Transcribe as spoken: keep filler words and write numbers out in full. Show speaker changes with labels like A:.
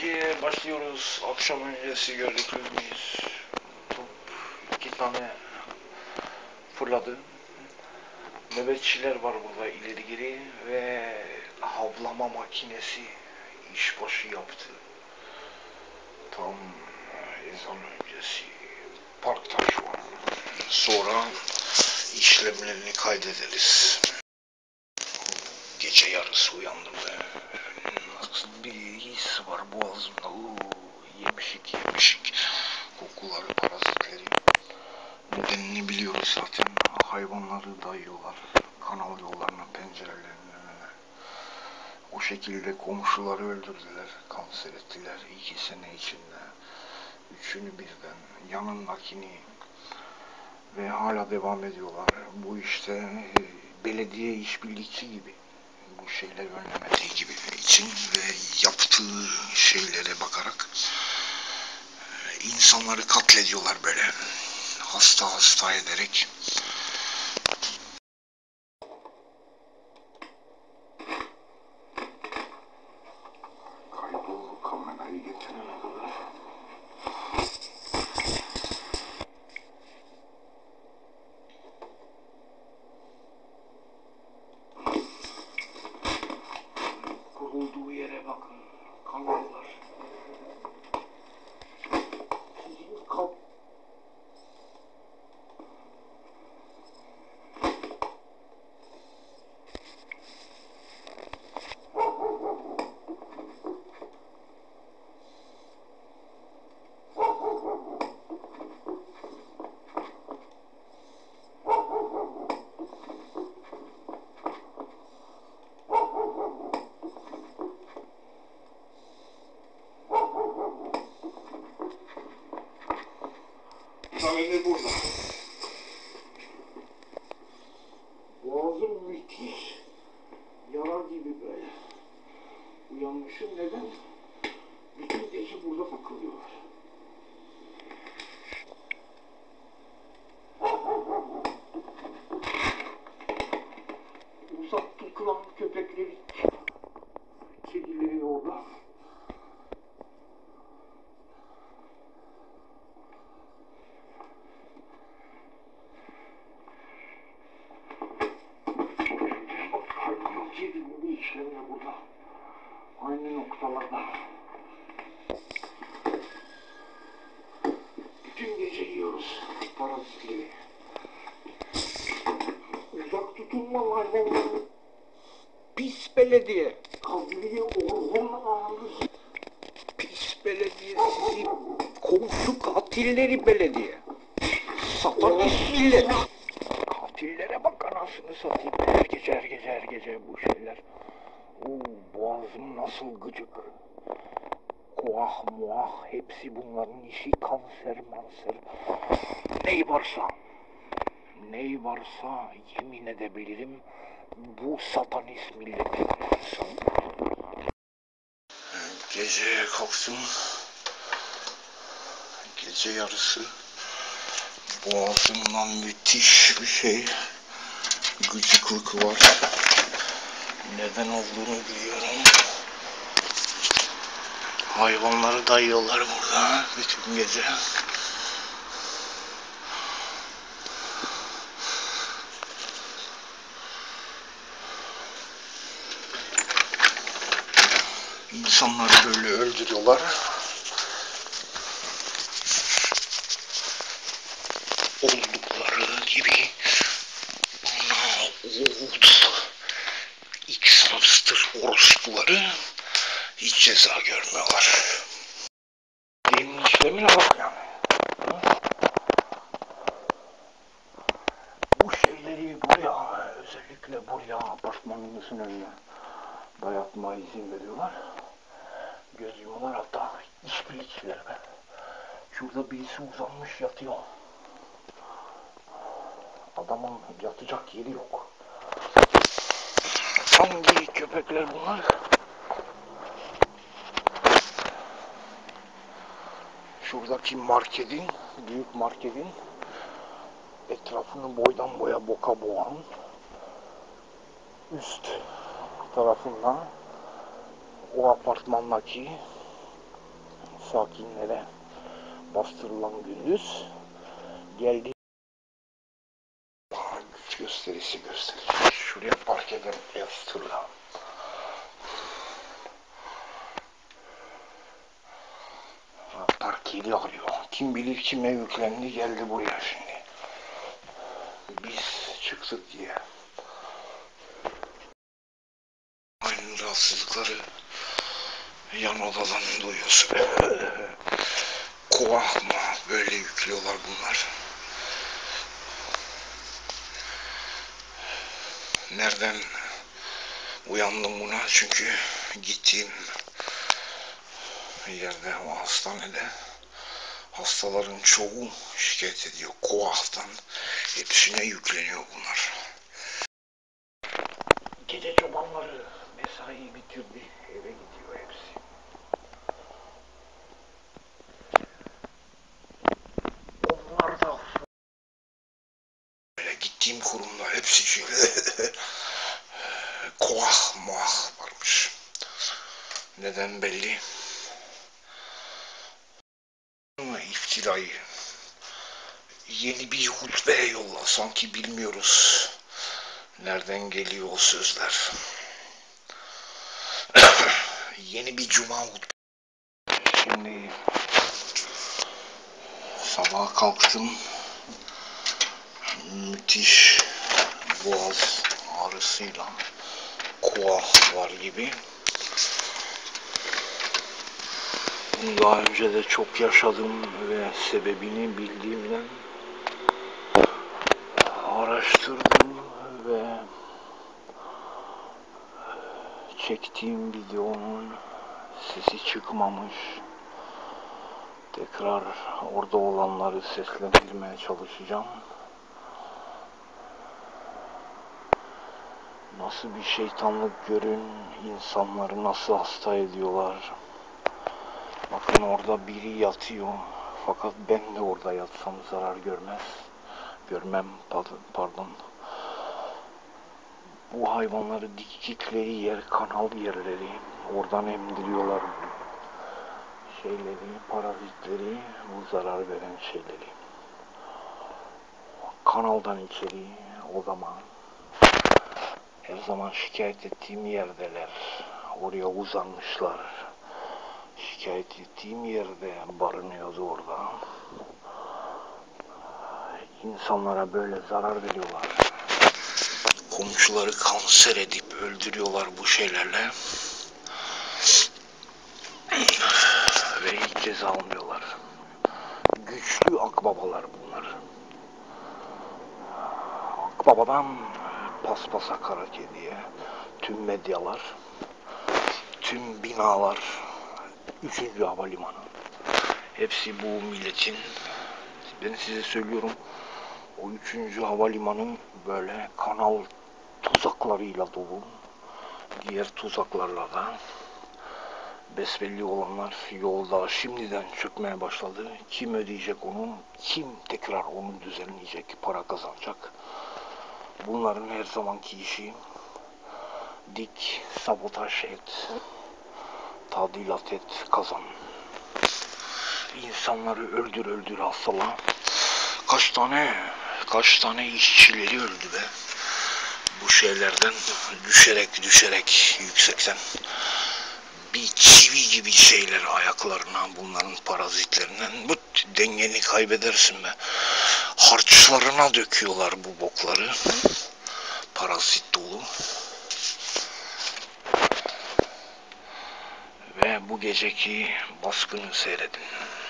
A: ikiye başlıyoruz. Akşam öncesi gördük müyüz? Top iki tane fırladı. Nöbetçiler var burada ileri geri ve havlama makinesi işbaşı yaptı. Tam ezan öncesi parkta şu an. Sonra işlemlerini kaydederiz. Gece yarısı uyandım ve nasıl bir his var boğazımda. Oo, yemişik yemişik kokuları, parazitleri. Nedenini biliyoruz zaten. Hayvanları dayıyorlar kanal yollarına, pencerelerinin önüne. O şekilde komşuları öldürdüler, kanser ettiler iki sene içinde. Üçünü birden, yanındakini ve hala devam ediyorlar. Bu işte e, belediye işbirlikçi gibi. Bu şeyler önlemediği gibi için ve yaptığı şeylere bakarak e, insanları katlediyorlar böyle. Hasta hasta ederek. Kaybol kamerayı getirene kadar. Kurulduğu yere bakın. Kanallar. Sizin kap Tanrı burada. Boğazım müthiş. Yara gibi böyle. Uyanmışım neden? Bütün gece burada takılıyorlar. Uzak tutulan köpekleri, kedileri orada. Kedimin bir işlemle burada. Aynı noktalarda. Bütün gece yiyoruz parazitleri. Uzak tutulma hayvanları. Pis belediye. Kadriye Orhan. Pis belediye sizi. Komşu katilleri belediye. Satanist millet. Katillere bak anasını satayım. Her gece her gece her gece bu şeyler. Oo, boğazım nasıl gıcık. Kuah muah hepsi bunların işi, kanser manser. Ney varsa. Ney varsa yemin edebilirim bu satanist milletin insan. Gece kalktım. Gece yarısı. Boğazımdan müthiş bir şey. Gıcıklık var. Neden olduğunu biliyorum. Hayvanları dayıyorlar burada bütün gece. İnsanları böyle öldürüyorlar. Oldukları gibi ana oğul X hamster orospuları hiç ceza görmüyorlar. Demin işlemine bak yani. Bu şeyleri buraya, özellikle buraya apartmanımızın önüne dayatmaya izin veriyorlar. Göz yumuyorlar, hatta işbirlikçiler be. Şurada birisi uzanmış yatıyor. Adamın yatacak yeri yok. Hangi köpekler bunlar? Şuradaki marketin, büyük marketin etrafını boydan boya boka boğan üst tarafından o apartmandaki sakinlere bastırılan gündüz geldi. Güç gösterisi göstereceğiz. Şuraya park ederim yastırla. Park yedi arıyor. Kim bilir kime yüklendi geldi buraya şimdi. Biz çıktık diye. Aynı rahatsızlıkları yan odadan duyuyorsun. Kova mı böyle yüklüyorlar bunlar. Nereden uyandım buna? Çünkü gittiğim yerde, o hastanede hastaların çoğu şikayet ediyor. Koah'tan hepsine yükleniyor bunlar. Gece çobanları mesai bitirdi. Eve gidiyor hepsi. Onlar da böyle gittiğim kurumda hepsi şöyle koah muah varmış. Neden belli? İftirayı yeni bir hutbe yolla, sanki bilmiyoruz nereden geliyor o sözler. Yeni bir cuma hutbe. Şimdi sabah kalktım, müthiş boğaz ağrısıyla koah var gibi. Bunu daha önce de çok yaşadım ve sebebini bildiğimden araştırdım ve çektiğim videonun sesi çıkmamış. Tekrar orada olanları seslendirmeye çalışacağım. Nasıl bir şeytanlık görün, insanları nasıl hasta ediyorlar. Bakın orada biri yatıyor. Fakat ben de orada yatsam zarar görmez. Görmem, pardon. Bu hayvanları diktikleri yer, kanal yerleri. Oradan emdiriyorlar şeyleri, parazitleri, bu zarar veren şeyleri. Kanaldan içeri, o zaman her zaman şikayet ettiğim yerdeler. Oraya uzanmışlar. Şikayet ettiğim yerde barınıyordu orada. İnsanlara böyle zarar veriyorlar. Komşuları kanser edip öldürüyorlar bu şeylerle. Ve hiç ceza almıyorlar. Güçlü akbabalar bunlar. Akbabadan paspasa kara kediye, tüm medyalar, tüm binalar, üçüncü havalimanı. Hepsi bu milletin. Ben size söylüyorum, o üçüncü havalimanı böyle kanal tuzaklarıyla dolu. Diğer tuzaklarla da besbelli olanlar yolda şimdiden çökmeye başladı. Kim ödeyecek onu? Kim tekrar onu düzenleyecek, para kazanacak? Bunların her zamanki işi dik, sabotaj et, tadilat et, kazan. İnsanları öldür öldür hastala. Kaç tane, kaç tane işçileri öldü be. Bu şeylerden düşerek düşerek yüksekten. Bir çivi gibi şeyler ayaklarına, bunların parazitlerinden. Bu dengeni kaybedersin be. Harçlarına döküyorlar bu bokları. Parazit dolu. Ve bu geceki baskını seyredin.